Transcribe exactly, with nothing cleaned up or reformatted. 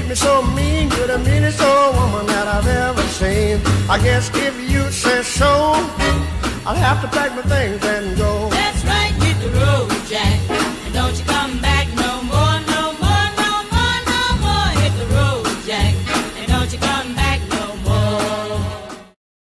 treat me so mean. You're the meanest old woman that I've ever seen. I guess if you say so, I'll have to pack my things